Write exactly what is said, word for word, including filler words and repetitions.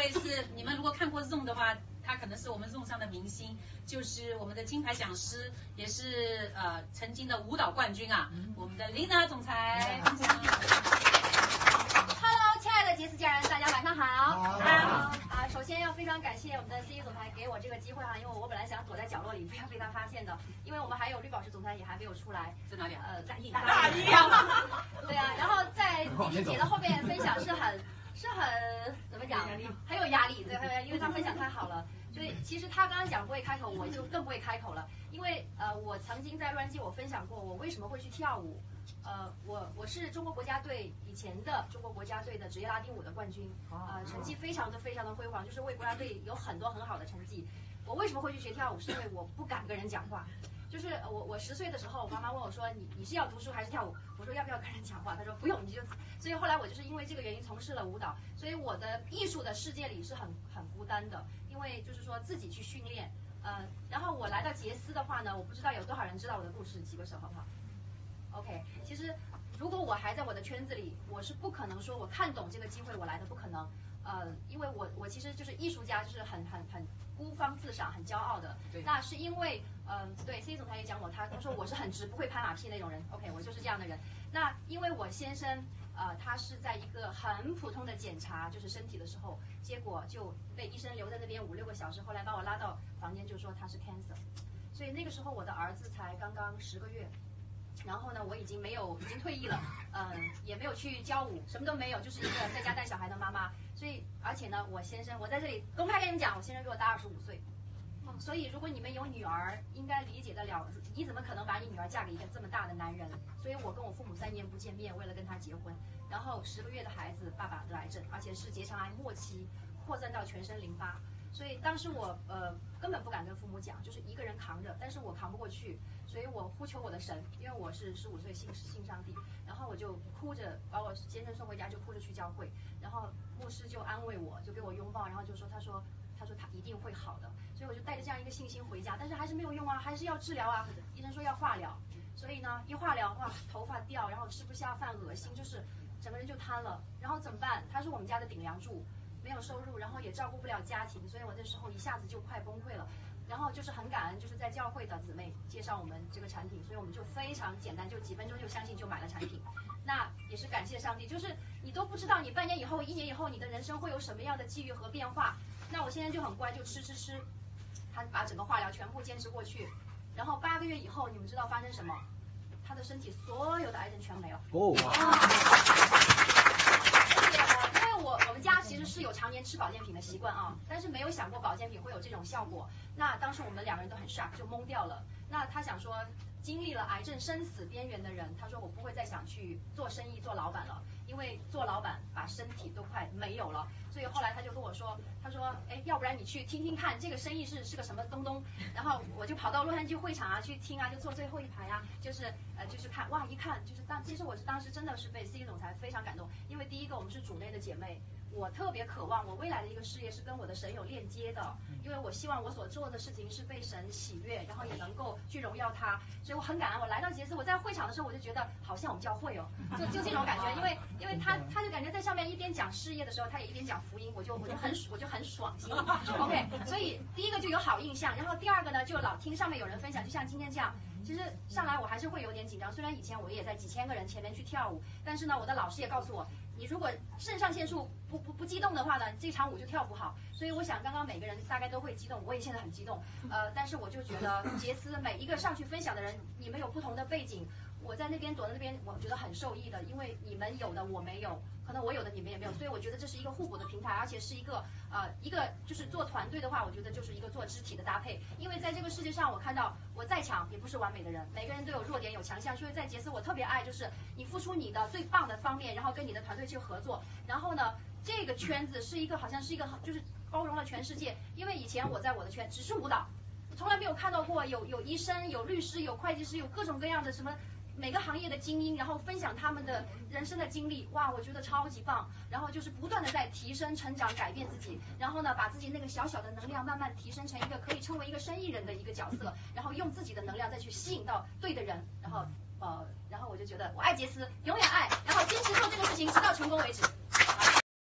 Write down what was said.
位是你们如果看过 Zoom 的话，他可能是我们 Zoom 上的明星，就是我们的金牌讲师，也是呃曾经的舞蹈冠军啊，我们的 Lina 总裁。 Hello， 亲爱的杰斯家人，大家晚上好。 好。 啊啊，首先要非常感谢我们的 C E 总裁给我这个机会啊，因为我本来想躲在角落里，不要被他发现的，因为我们还有绿宝石总裁也还没有出来。 在哪里啊？ 呃，大一。 大一啊。 对啊，然后在李姐的后面分享是很是很怎么讲，很有压力，对，因为他分享太好了。所以其实他刚刚讲不会开口，我就更不会开口了，因为呃我曾经在洛杉矶我分享过我为什么会去跳舞，呃我我是中国国家队以前的中国国家队的职业拉丁舞的冠军，呃成绩非常的非常的辉煌，就是为国家队有很多很好的成绩。我为什么会去学跳舞？是因为我不敢跟人讲话。就是我我十岁的时候，我妈妈问我说你你是要读书还是跳舞？我说要不要跟人讲话？她说不用，你就。所以后来我就是因为这个原因从事了舞蹈，所以我的艺术的世界里是很很孤单的，因为就是说自己去训练，呃，然后我来到杰斯的话呢，我不知道有多少人知道我的故事，举个手好不好 ？OK， 其实如果我还在我的圈子里，我是不可能说我看懂这个机会我来的，不可能。呃，因为我我其实就是艺术家，就是很很很孤芳自赏，很骄傲的。那是因为，嗯、呃，对 C 总裁也讲我，他他说我是很直，不会拍马屁那种人。OK， 我就是这样的人。那因为我先生，呃，他是在一个很普通的检查，就是身体的时候，结果就被医生留在那边五六个小时，后来把我拉到房间就说他是 cancer， 所以那个时候我的儿子才刚刚十个月。然后呢，我已经没有，已经退役了，嗯、呃，也没有去教舞，什么都没有，就是一个在家带小孩的妈妈。所以，而且呢，我先生，我在这里公开跟你们讲，我先生比我大二十五岁。所以，如果你们有女儿，应该理解得了，你怎么可能把你女儿嫁给一个这么大的男人？所以我跟我父母三年不见面，为了跟他结婚。然后十个月的孩子，爸爸得癌症，而且是结肠癌末期，扩散到全身淋巴。所以当时我呃根本不敢跟父母讲，就是一个人扛着，但是我扛不过去，所以我呼求我的神，因为我是十五岁信信上帝，然后我就哭着把我先生送回家，就哭着去教会，然后牧师就安慰我，就给我拥抱，然后就说他说他说他一定会好的，所以我就带着这样一个信心回家，但是还是没有用啊，还是要治疗啊，医生说要化疗，所以呢一化疗哇头发掉，然后吃不下饭，恶心，就是整个人就瘫了，然后怎么办？他是我们家的顶梁柱。没有收入，然后也照顾不了家庭，所以我那时候一下子就快崩溃了。然后就是很感恩，就是在教会的姊妹介绍我们这个产品，所以我们就非常简单，就几分钟就相信就买了产品。那也是感谢上帝，就是你都不知道你半年以后、一年以后你的人生会有什么样的际遇和变化。那我现在就很乖，就吃吃吃，他把整个化疗全部坚持过去，然后八个月以后，你们知道发生什么？他的身体所有的癌症全没了。哦。我我们家其实是有常年吃保健品的习惯啊，但是没有想过保健品会有这种效果。那当时我们两个人都很 shock， 就懵掉了。那他想说，经历了癌症生死边缘的人，他说我不会再想去做生意做老板了，因为做老板把身体都快没有了。所以后来他就跟我说，他说，哎，要不然你去听听看这个生意是是个什么东东。然后我就跑到洛杉矶会场啊去听啊，就坐最后一排啊，就是呃就是看，哇，一看就是当其实我当时真的是被 C 总裁非常感动，因为第一个我们是主内的姐妹。我特别渴望我未来的一个事业是跟我的神有链接的，因为我希望我所做的事情是被神喜悦，然后也能够去荣耀他，所以我很感恩。我来到杰斯，我在会场的时候我就觉得好像我们教会哦，就就这种感觉，因为因为他他就感觉在上面一边讲事业的时候，他也一边讲福音，我就我就很我就很爽心里 ，OK， 所以第一个就有好印象，然后第二个呢就老听上面有人分享，就像今天这样。其实上来我还是会有点紧张，虽然以前我也在几千个人前面去跳舞，但是呢，我的老师也告诉我，你如果肾上腺素不不不激动的话呢，这场舞就跳不好。所以我想刚刚每个人大概都会激动，我也现在很激动，呃，但是我就觉得杰斯每一个上去分享的人，你们有不同的背景，我在那边躲在那边，我觉得很受益的，因为你们有的我没有，可能我有的你们也没有，所以我觉得这是一个互补的平台，而且是一个呃一个就是做团队的话，我觉得就是一个做肢体的搭配，因为在这个世界上我看到我再强也不是完美的人，每个人都有弱点有强项，所以在杰斯我特别爱就是你付出你的最棒的方面，然后跟你的团队去合作，然后呢这个圈子是一个好像是一个就是包容了全世界，因为以前我在我的圈只是舞蹈，从来没有看到过有有医生有律师有会计师有各种各样的什么每个行业的精英，然后分享他们的人生的经历，哇，我觉得超级棒。然后就是不断的在提升、成长、改变自己，然后呢，把自己那个小小的能量慢慢提升成一个可以称为一个生意人的一个角色，然后用自己的能量再去吸引到对的人，然后呃，然后我就觉得我爱杰斯，永远爱，然后坚持做这个事情直到成功为止。